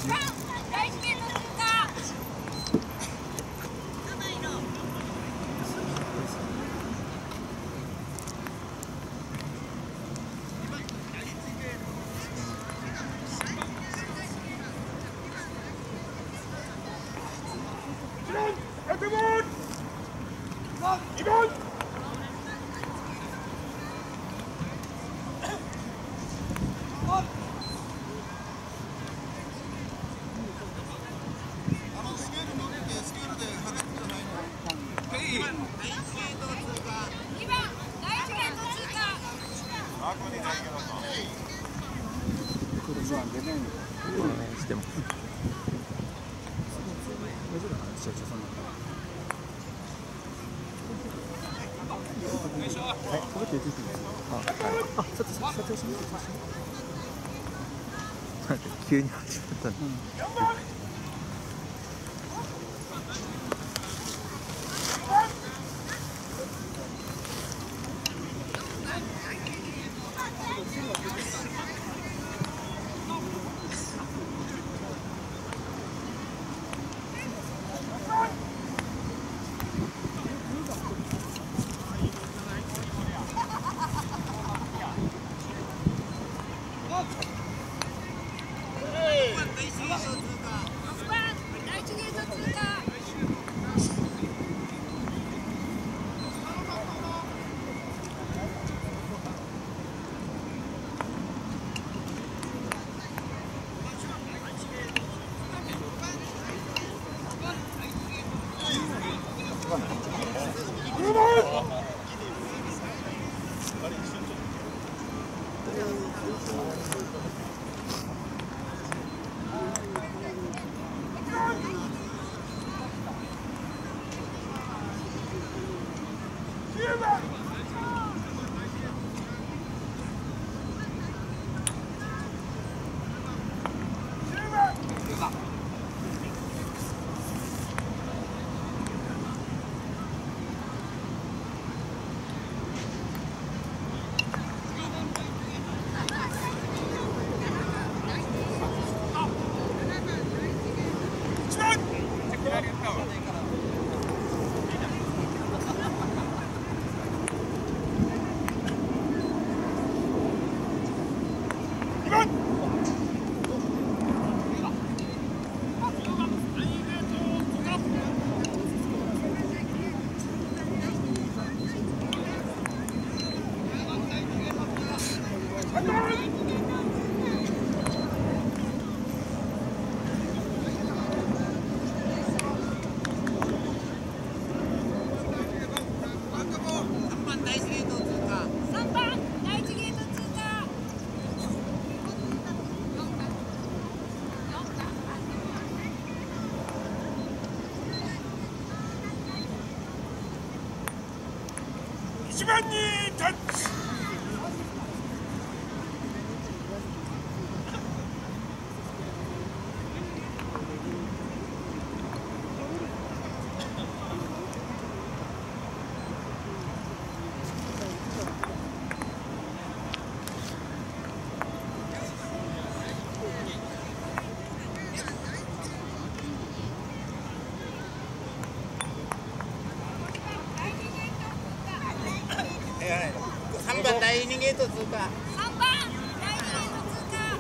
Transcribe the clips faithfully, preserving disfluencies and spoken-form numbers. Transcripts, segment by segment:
しても。急に始まったの。 いちばんにタッチ。 さんばん第二ゲート通過。 さんばん第二ゲート通過。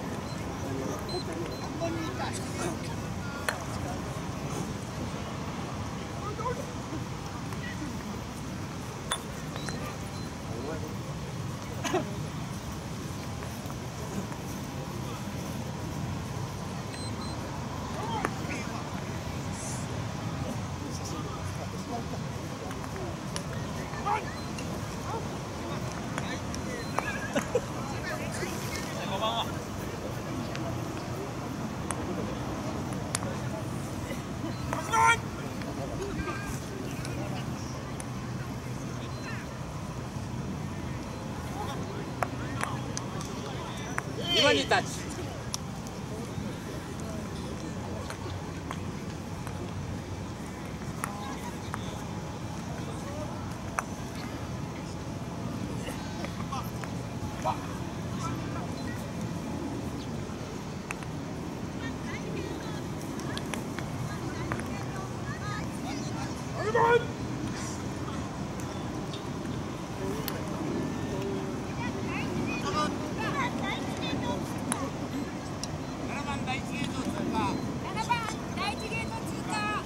今にタッチ。 くばんななばん第一ゲート通過。 ななばん第一ゲート通過。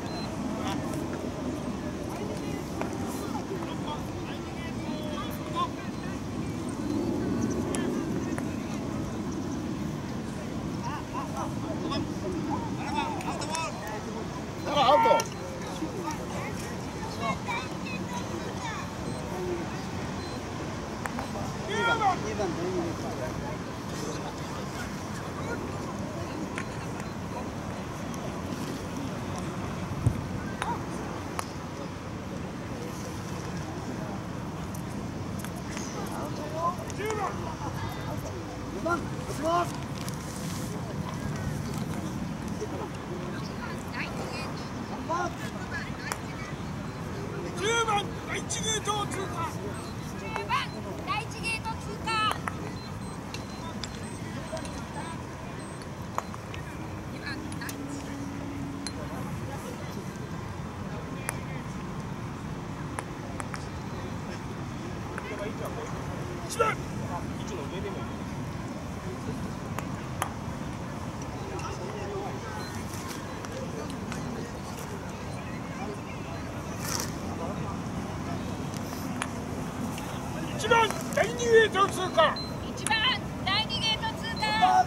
アウト。 じゅうばん第一ゲートを通過。 じゅうばん第一ゲート通過。にばん第一。 いちばんいちばん第二ゲート通過。 いちばん第二ゲート通過。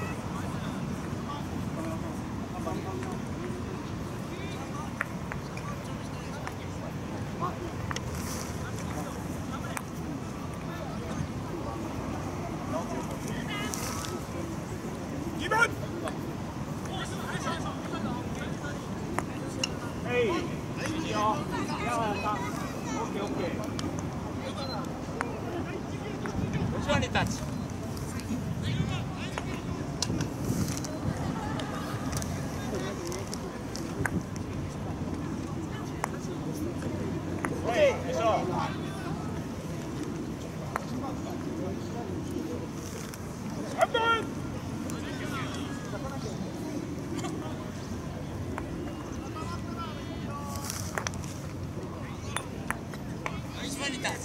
にばんはいいいよ。オッケーオッケー。 後ろにタッチ。 さんばん後ろにタッチ。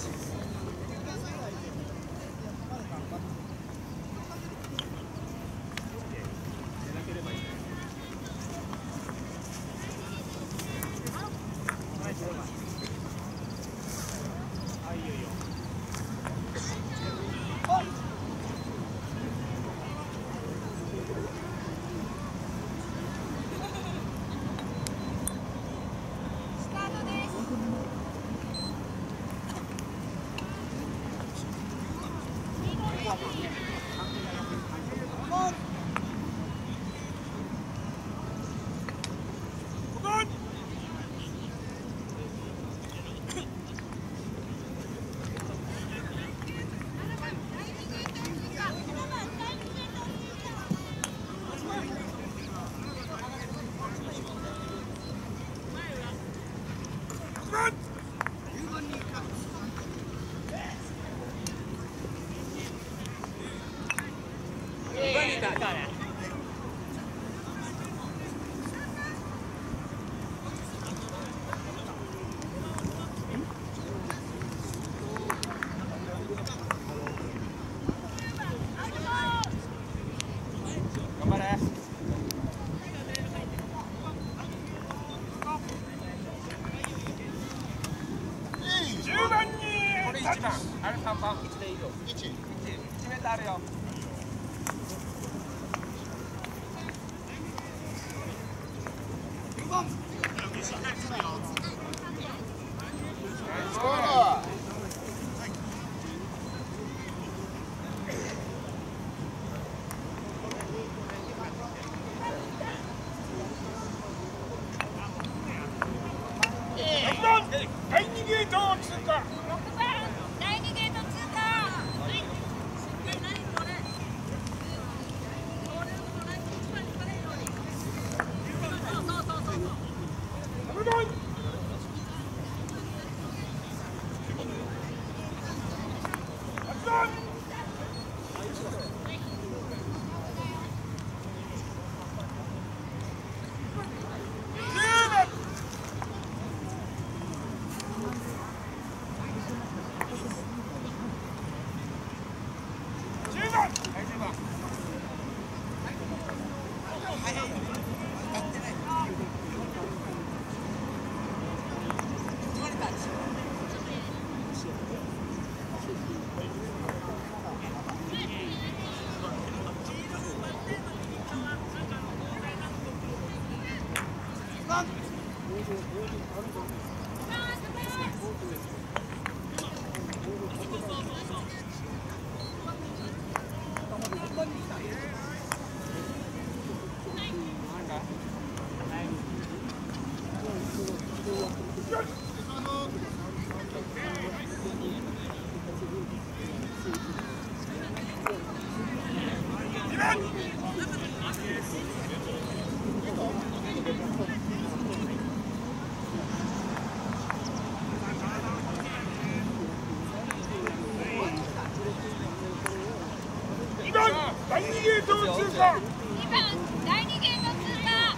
スタートです。 ごばんろくばんにばんにタッチ。頑張れ。 じゅうばんにこれいちばん、あれさんばん。いちでいいよ。いち。いちメーターあるよ。 第二ゲートを通過。 にばんだいにゲート通過。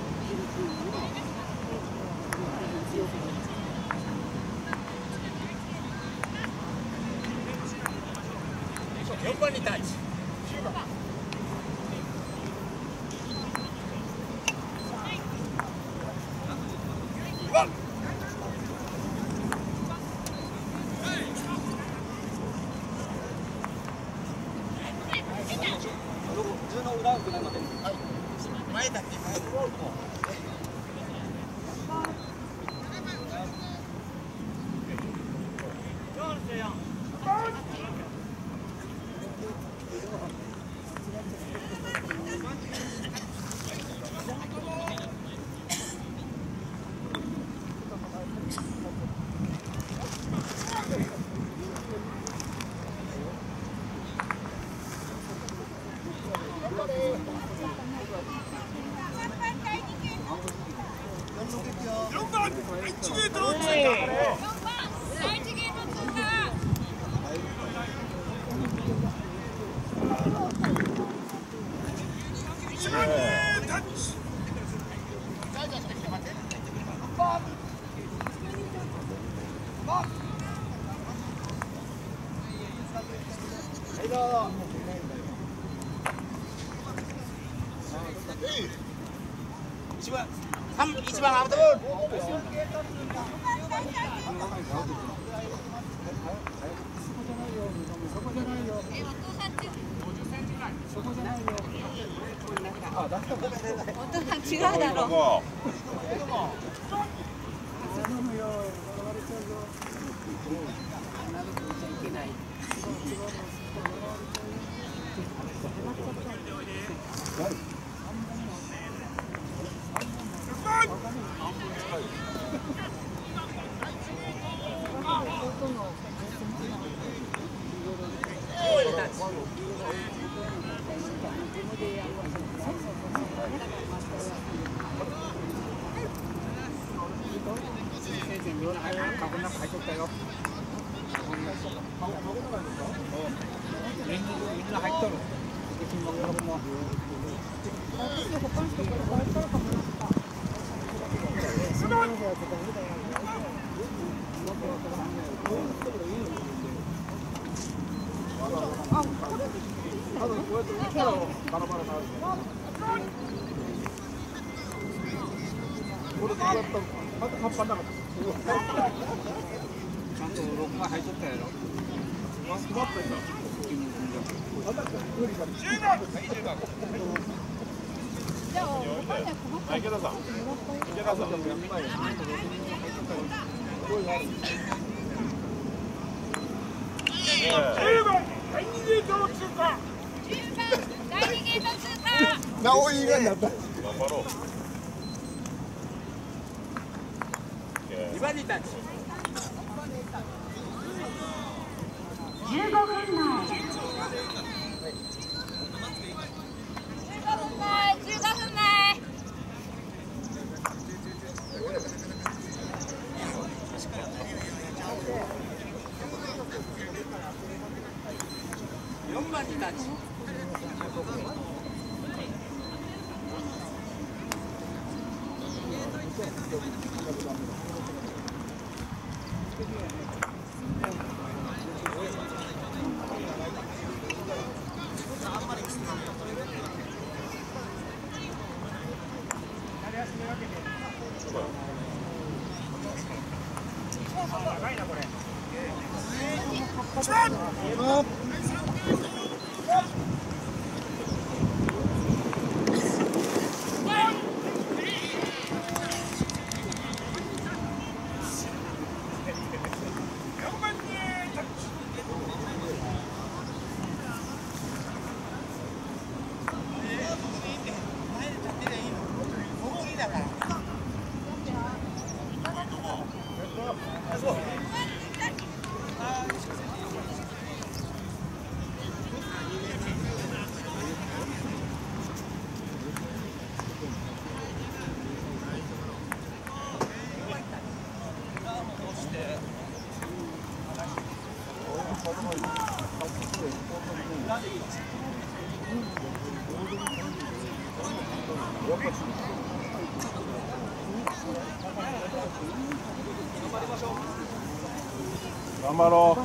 よんばんにタッチ。前だけ前。 よんばん第一ゲートを通過。 よんばんだいいちゲート通過。 いちばんにタッチ。 一番、三一番アウトボール。 お父さん違うだろ。 池田さん、池田さん。じゅうばんだいにゲートを通過。 じゅうばんだいにゲート通過。 直井がになった。 頑張ろう。にばんにタッチ。 じゅうごふんまえ。じゅうごふんまえ、じゅうごふんまえ。 よんばんにタッチ。 頑張ろう。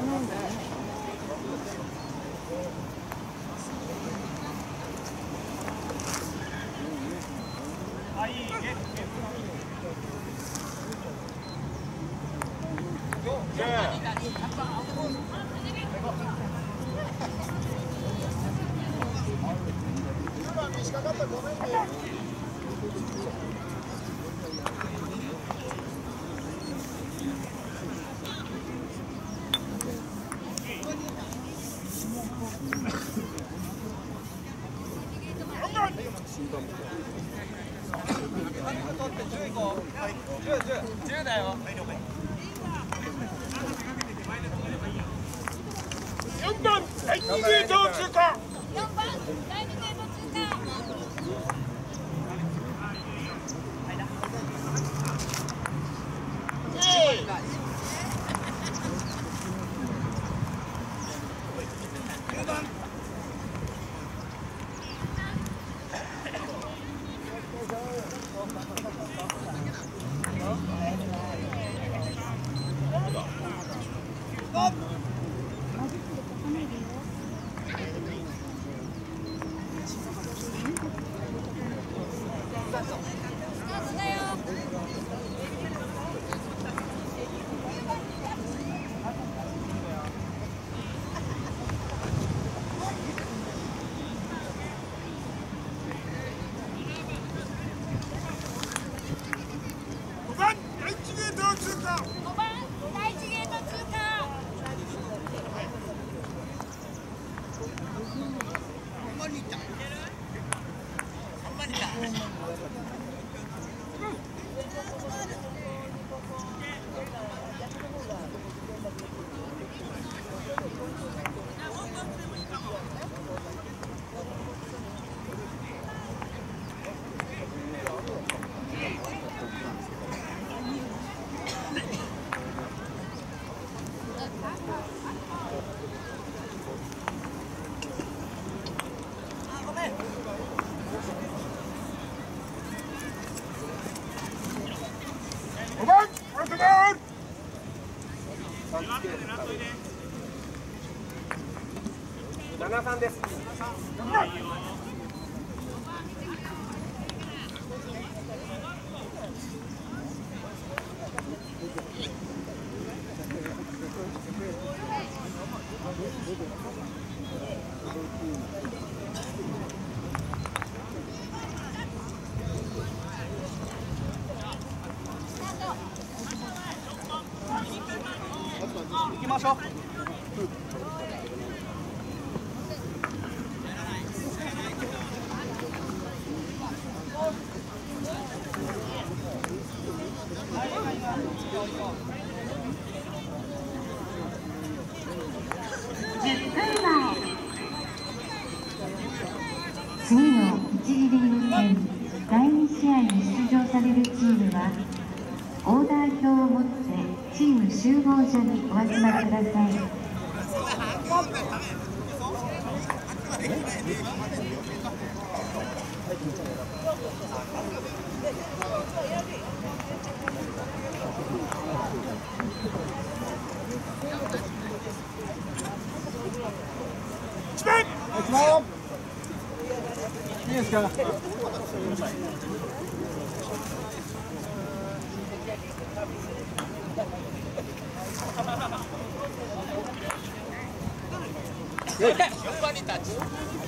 よんばん第二ゲートを通過。 よんばん第二ゲート通過。 ごばん第一ゲートを通過。 ごばん第一ゲート通過。 ごばんアウトダウン。 ななさんです。行きましょう。 次のいち次リーグ戦だいに試合に出場されるチームはオーダー表を持ってチーム集合所にお集まりください。 一番一番いいですか。 よんばんにタッチ。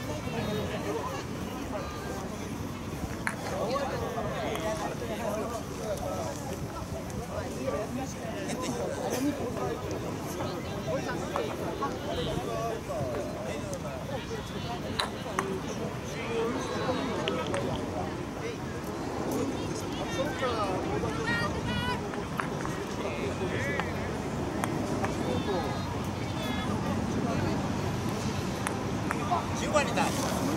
じゅうばんにタッチ。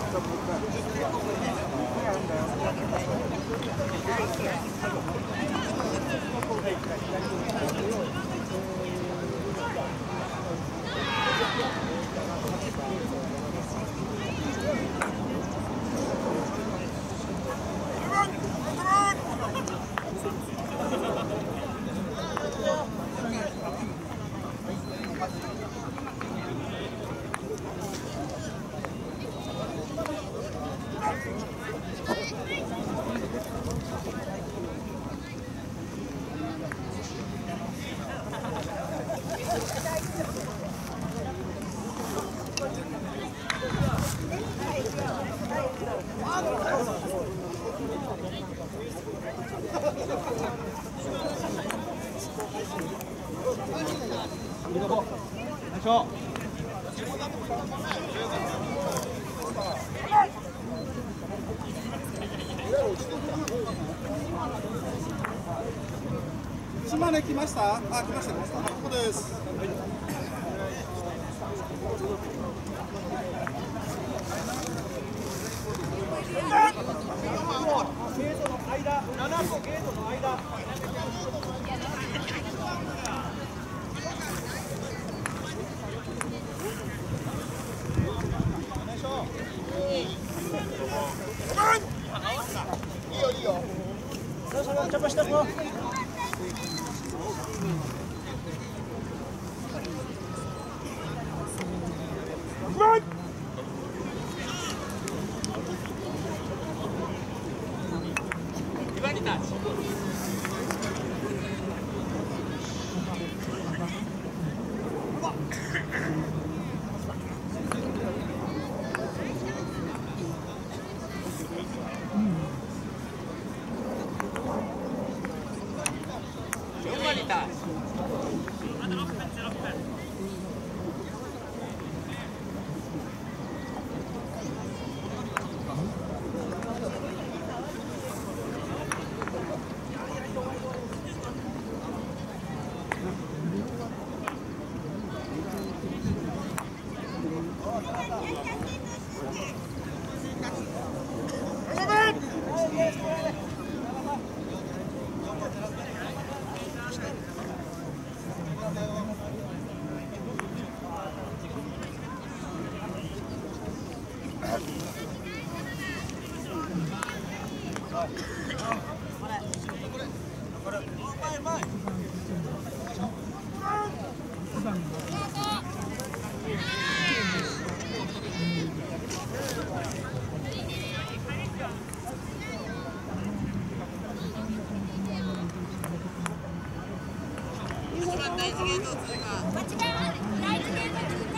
島根来ました。あ、来ました来ました。ここです。 ゲートの間、ななこゲートの間。 いいよいいよ。 そろそろチャパしたぞ。 にばんにタッチ。よんばんにタッチ。第一ゲート通過。 間違いない。第一ゲート通過。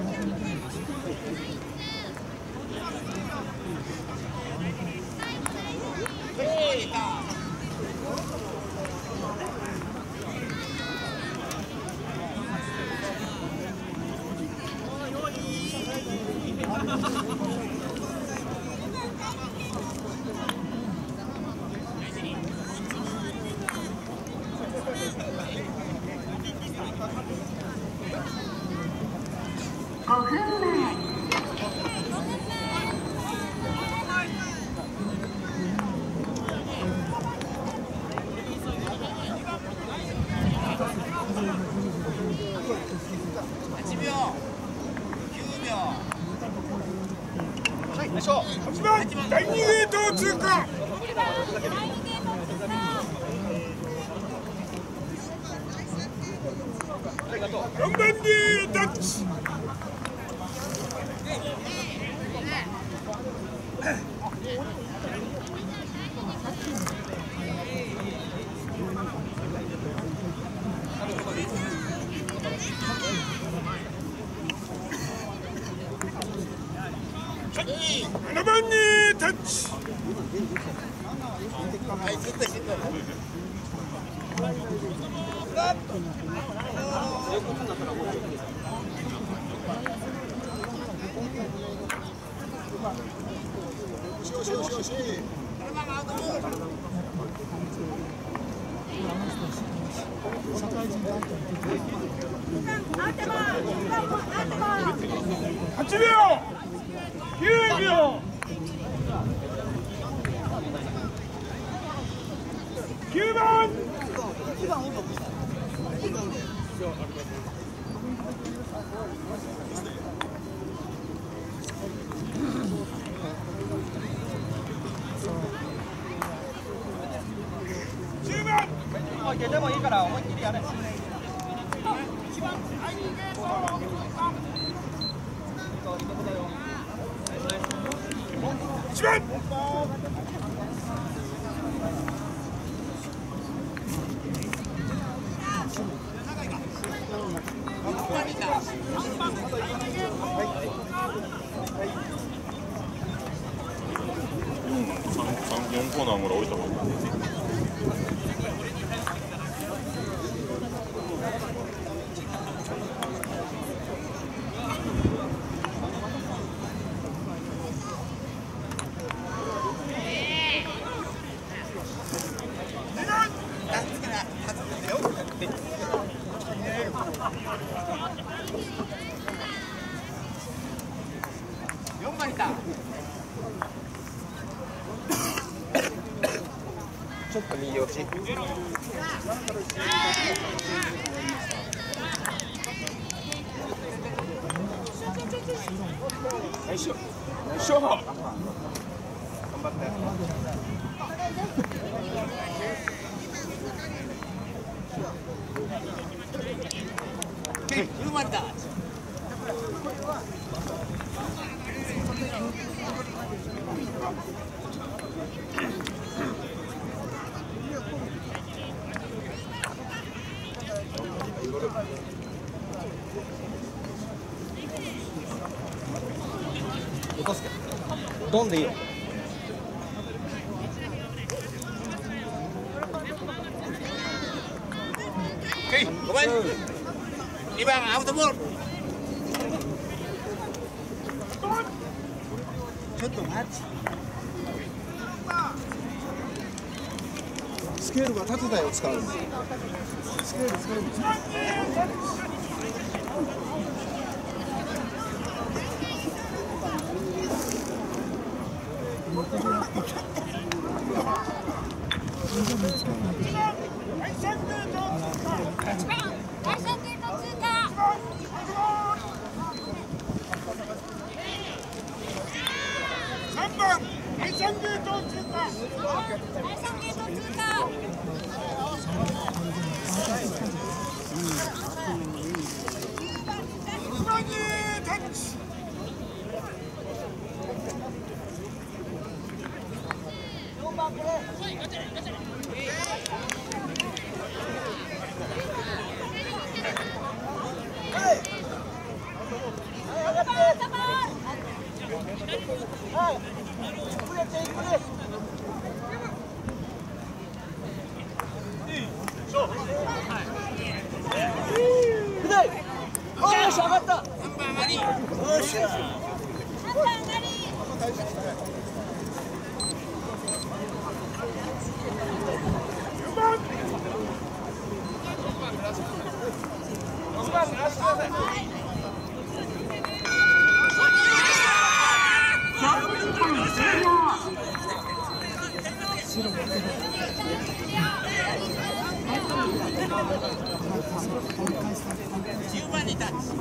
ごふんまえ。 はちびょう、きゅうびょう。 はい、よいしょ。はちばん、だいにゲートを通過。よんばんにタッチ。 ななばんにタッチ。 はいヒットヒットよしよしよし。はちびょうきゅうびょうきゅうばんじゅうばんおい出てもいいから思いっきりやれ。 いちばんよんコーナーぐらい降りた方がいい。 よんばんいた。 ちょっと右落ち。 よいしょよいしょ。頑張ってじゅうばんいた。 落とすけど。ドンでいいよ。 ごばんにばんアウトボール。ちょっと待って。 スケールが縦台を使うんです。スケール使うんです。 第三ゲート通過。 さんばん第三ゲート通過。 第三ゲート通過。 いちばんにタッチ。 さんばん上がり。じゅうばんにタッチ。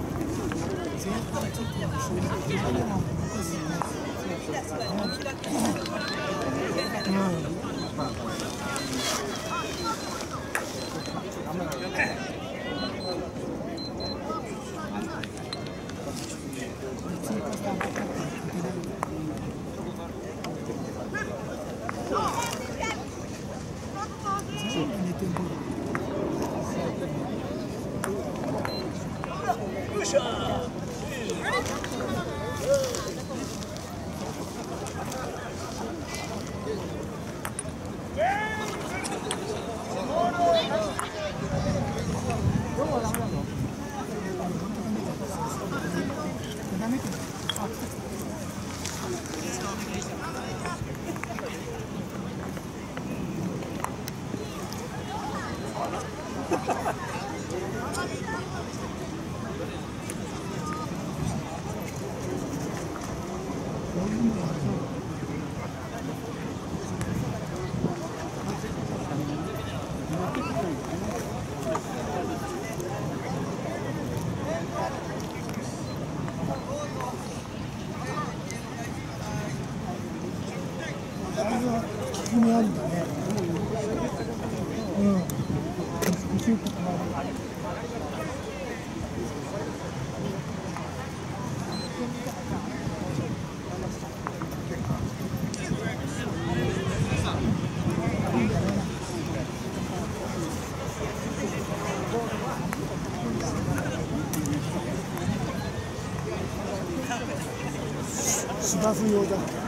が効き目あるんだね。うん。できることがある。芝生用だ。